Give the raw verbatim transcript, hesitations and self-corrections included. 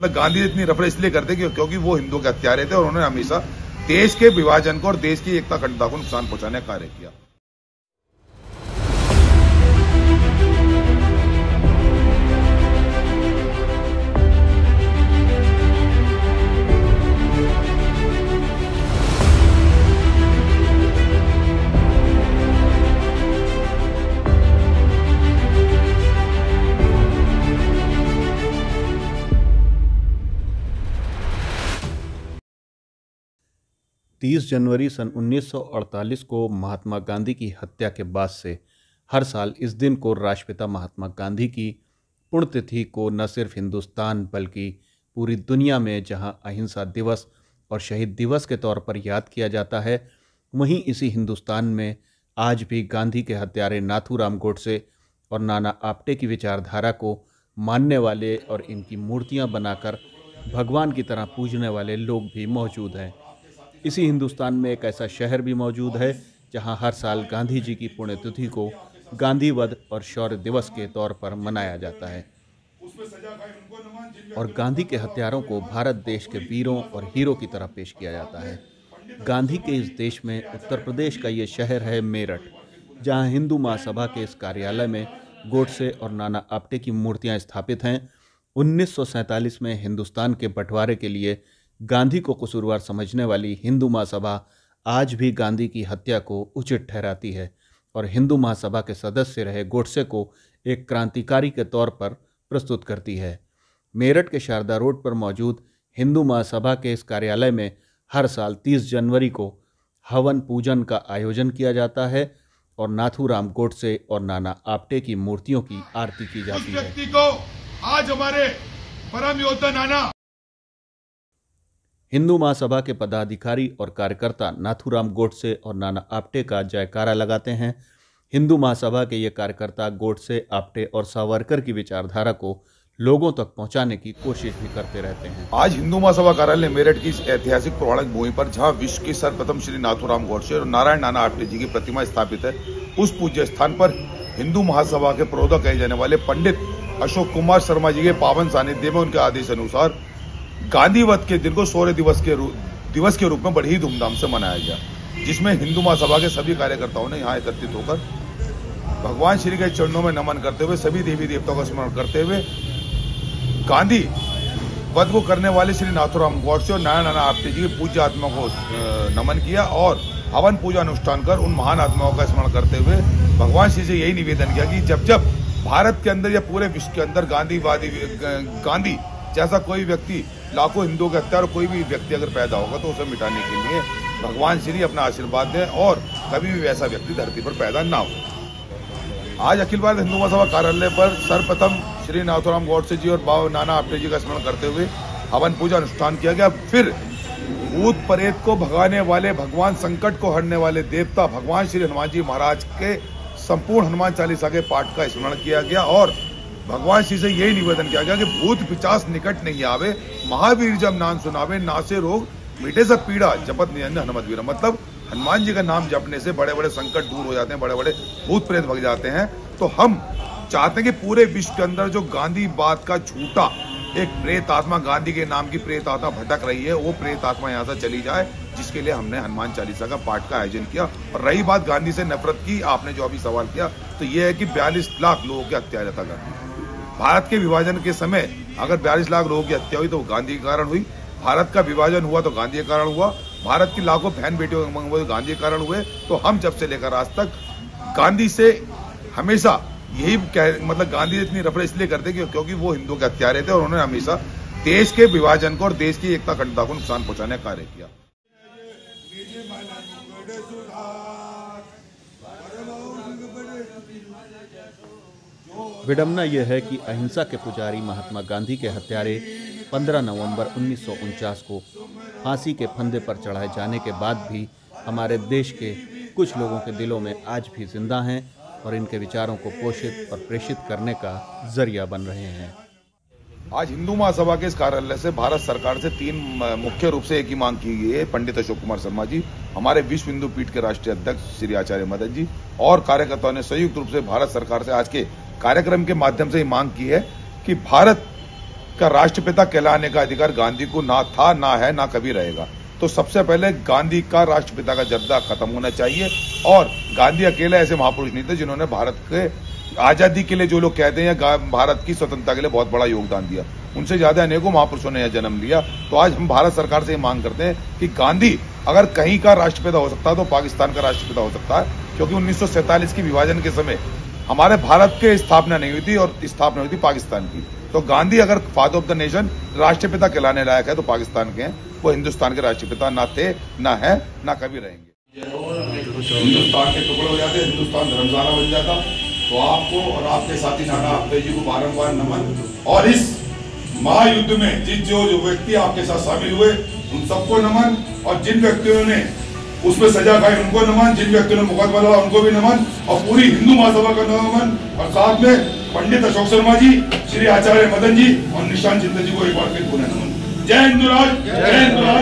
गांधी इतनी नफरत इसलिए करते क्योंकि वो हिंदू के हत्यारे थे और उन्होंने हमेशा देश के विभाजन को और देश की एकता अखंडता को नुकसान पहुंचाने का कार्य किया। तीस जनवरी सन उन्नीस सौ अड़तालीस को महात्मा गांधी की हत्या के बाद से हर साल इस दिन को राष्ट्रपिता महात्मा गांधी की पुण्यतिथि को न सिर्फ हिंदुस्तान बल्कि पूरी दुनिया में जहां अहिंसा दिवस और शहीद दिवस के तौर पर याद किया जाता है, वहीं इसी हिंदुस्तान में आज भी गांधी के हत्यारे नाथूराम गोडसे और नाना आप्टे की विचारधारा को मानने वाले और इनकी मूर्तियां बनाकर भगवान की तरह पूजने वाले लोग भी मौजूद हैं। इसी हिंदुस्तान में एक ऐसा शहर भी मौजूद है जहां हर साल गांधी जी की पुण्यतिथि को गांधी वध और शौर्य दिवस के तौर पर मनाया जाता है और गांधी के हत्यारों को भारत देश के वीरों और हीरो की तरह पेश किया जाता है। गांधी के इस देश में उत्तर प्रदेश का ये शहर है मेरठ, जहां हिंदू महासभा के इस कार्यालय में गोडसे और नाना आप्टे की मूर्तियां स्थापित हैं। उन्नीस सौ सैंतालीस में हिंदुस्तान के बंटवारे के लिए गांधी को कसूरवार समझने वाली हिंदू महासभा आज भी गांधी की हत्या को उचित ठहराती है और हिंदू महासभा के सदस्य रहे गोडसे को एक क्रांतिकारी के तौर पर प्रस्तुत करती है। मेरठ के शारदा रोड पर मौजूद हिंदू महासभा के इस कार्यालय में हर साल तीस जनवरी को हवन पूजन का आयोजन किया जाता है और नाथूराम गोडसे और नाना आप्टे की मूर्तियों की आरती की जाती है। व्यक्ति को आज हमारे परम योद्धा नाना हिंदू महासभा के पदाधिकारी और कार्यकर्ता नाथूराम गोडसे और नाना आप्टे का जयकारा लगाते हैं। हिंदू महासभा के ये कार्यकर्ता गोडसे, आप्टे और सावरकर की विचारधारा को लोगों तक पहुंचाने की कोशिश भी करते रहते हैं। आज हिंदू महासभा कार्यालय मेरठ की इस ऐतिहासिक पौराणिक भूमि पर जहां विश्व के सर्वप्रथम श्री नाथूराम गोडसे और नारायण नाना आप्टे जी की प्रतिमा स्थापित है, उस पूज्य स्थान पर हिंदू महासभा के प्रोधा कहे जाने वाले पंडित अशोक कुमार शर्मा जी के पावन सानिध्य में उनके आदेश अनुसार गांधी वध के दिन को शौर्य दिवस के दिवस के रूप में बड़ी ही धूमधाम से मनाया गया, जिसमें हिंदू महासभा के सभी कार्यकर्ताओं ने यहां एकत्रित होकर भगवान श्री के चरणों में नमन करते हुए सभी देवी देवताओं का स्मरण करते हुए गांधी वध को करने वाले श्री नाथूराम गोडसे और नारायण नाना आप्टे जी की पूज्य आत्मा को नमन किया और हवन पूजा अनुष्ठान कर उन महान आत्माओं का स्मरण करते हुए भगवान श्री से यही निवेदन किया कि जब जब भारत के अंदर या पूरे विश्व के अंदर गांधीवादी गांधी जैसा कोई व्यक्ति लाखों हिंदुओं के हत्यार कोई भी व्यक्ति अगर पैदा होगा तो उसे मिटाने के लिए भगवान श्री अपना आशीर्वाद दें और कभी भी वैसा व्यक्ति धरती पर पैदा ना हो। आज अखिल भारत हिंदू महासभा कार्यालय पर सर्वप्रथम श्री नाथूराम गोडसे जी और बाबा नाना आप्टे जी का स्मरण करते हुए हवन पूजा अनुष्ठान किया गया। फिर भूत प्रेत को भगाने वाले, भगवान संकट को हरने वाले देवता भगवान श्री हनुमान जी महाराज के संपूर्ण हनुमान चालीसा के पाठ का स्मरण किया गया और भगवान श्री से यही निवेदन किया गया कि भूत पिचास निकट नहीं आवे, महावीर जब नाम सुनावे, नासे रोग मिटे सब पीड़ा, जपत निरंजन हनुमत वीर। मतलब हनुमान जी का नाम जपने से बड़े बड़े संकट दूर हो जाते हैं, बड़े बड़े भूत प्रेत भग जाते हैं। तो हम चाहते हैं कि पूरे विश्व के अंदर जो गांधी बात का झूठा एक प्रेत आत्मा, गांधी के नाम की प्रेत आत्मा भटक रही है, वो प्रेत आत्मा यहाँ से चली जाए, जिसके लिए हमने हनुमान चालीसा का पाठ का आयोजन किया। और रही बात गांधी से नफरत की, आपने जो अभी सवाल किया, तो ये है कि बयालीस लाख लोगों की हत्या था गांधी। भारत के विभाजन के समय अगर बयालीस लाख लोगों की हत्या हुई तो गांधी के कारण हुई, भारत का विभाजन हुआ तो गांधी के कारण हुआ, भारत की लाखों बहन बेटियों के गांधी के कारण हुए। तो हम जब से लेकर आज तक गांधी से हमेशा यही कह मतलब गांधी इतनी नफरत इसलिए करते क्योंकि वो हिंदू के हत्यारे थे और उन्होंने हमेशा देश के विभाजन को और देश की एकता अखंडता को नुकसान पहुंचाने का कार्य किया। विडम्बना यह है कि अहिंसा के पुजारी महात्मा गांधी के हत्यारे पंद्रह नवंबर उन्नीस सौ उनचास को फांसी के फंदे पर चढ़ाए जाने के बाद भी हमारे देश के कुछ लोगों के दिलों में आज भी जिंदा हैं और इनके विचारों को पोषित और प्रेषित करने का जरिया बन रहे हैं। आज हिंदू महासभा के इस कार्यालय से भारत सरकार से तीन मुख्य रूप से एक ही मांग की गई है। पंडित अशोक कुमार शर्मा जी, हमारे विश्व हिंदू पीठ के राष्ट्रीय अध्यक्ष श्री आचार्य मदन जी और कार्यकर्ताओं ने संयुक्त रूप से भारत सरकार से आज के कार्यक्रम के माध्यम से ही मांग की है कि भारत का राष्ट्रपिता कहलाने का अधिकार गांधी को ना था, ना है, ना कभी रहेगा। तो सबसे पहले गांधी का राष्ट्रपिता का दर्जा खत्म होना चाहिए। और गांधी अकेले ऐसे महापुरुष नहीं थे जिन्होंने भारत के आजादी के लिए, जो लोग कहते हैं भारत की स्वतंत्रता के लिए बहुत बड़ा योगदान दिया, उनसे ज्यादा अनेकों महापुरुषों ने यह जन्म लिया। तो आज हम भारत सरकार से ये मांग करते हैं कि गांधी अगर कहीं का राष्ट्रपिता हो सकता है तो पाकिस्तान का राष्ट्रपिता हो सकता है, क्योंकि उन्नीस सौ सैंतालीस की विभाजन के समय हमारे भारत के स्थापना नहीं हुई थी और स्थापना हुई थी पाकिस्तान की। तो गांधी अगर फादर ऑफ द नेशन राष्ट्रपिता कहलाने लायक है तो पाकिस्तान के हैं, वो हिंदुस्तान के राष्ट्रपिता ना थे, ना है, ना कभी रहेंगे। हिंदुस्तान के टुकड़े हो जाते, हिंदुस्तान धर्मशाला बन जाता, तो आपको और आपके साथी नाना आपटे जी को बारंबार नमन। और इस महायुद्ध में जिस जो जो व्यक्ति आपके साथ शामिल हुए उन सबको नमन, और जिन व्यक्तियों ने उसमें सजा खाई उनको नमन, जिन व्यक्तियों ने मुकदमा लड़ा उनको भी नमन, और पूरी हिंदू महासभा का नमन। और साथ में पंडित अशोक शर्मा जी, श्री आचार्य मदन जी और निशांत जिंदल जी को एक बार फिर पुनः नमन। जय हिंदू राज, जय हिंदू राज।